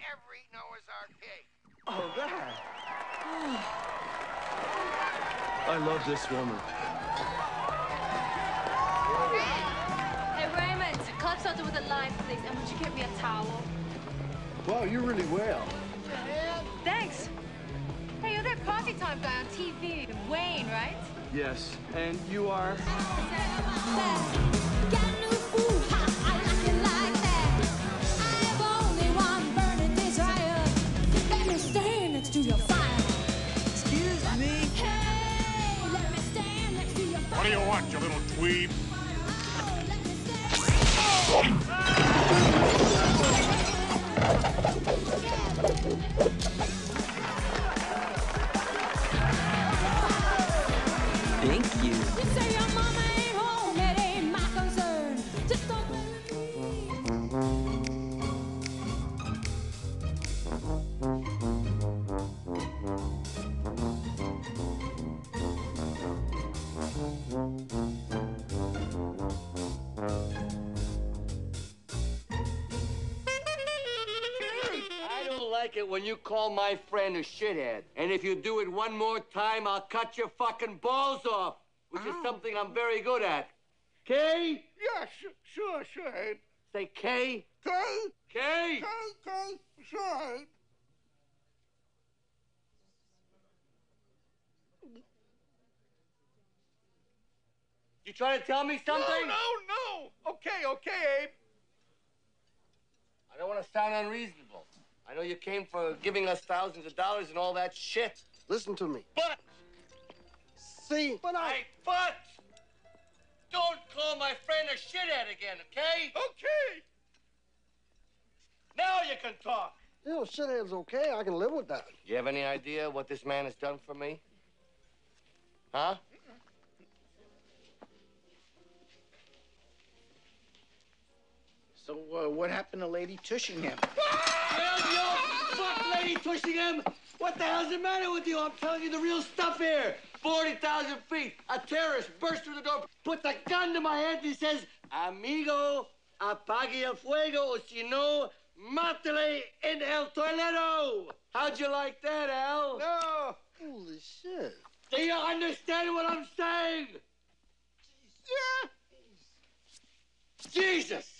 every Noah's Ark cake. Oh, that. I love this woman. Hey, Raymond, club soda with a lime, please. And would you get me a towel? Wow, you're really well. Thanks. Hey, you're that coffee time guy on TV, Wayne, right? Yes, and you are? What do you want, you little dweeb? Thank you. You say your mama ain't home, it ain't my concern. Just don't I don't like it when you call my friend a shithead. And if you do it one more time, I'll cut your fucking balls off, which is something I'm very good at. K? Yeah, sure, Abe. Say K. K? K? K, sure, Abe. You trying to tell me something? No. Okay, Abe. I don't want to sound unreasonable. I know you came for giving us thousands of dollars and all that shit. Listen to me. But! See? But But! Don't call my friend a shithead again, okay? Okay. Now you can talk. You know, shithead's okay. I can live with that. You have any idea what this man has done for me? Huh? So, what happened to Lady Tushingham? Well, you fuck Lady Tushingham! What the hell's the matter with you? I'm telling you the real stuff here. 40,000 feet, a terrorist burst through the door, puts a gun to my head, and he says, Amigo, apague el fuego, o si no, mátale en el toileto. How'd you like that, Al? No. Holy shit. Do you understand what I'm saying? Yeah. Jesus!